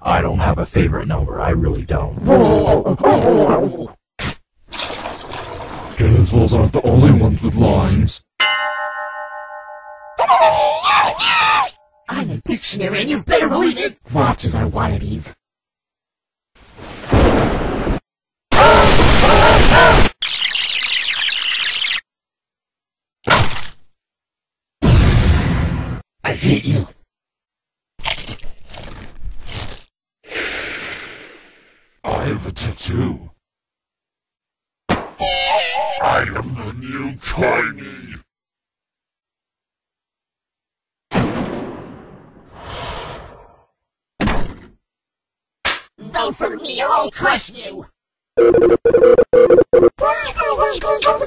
I don't have a favorite number, I really don't. Cannonballs aren't the only ones with lines. I'm a dictionary and you better believe it! Watches are wannabes. I hate you. I have a tattoo. I am the new Tiny. Vote for me or I'll crush you!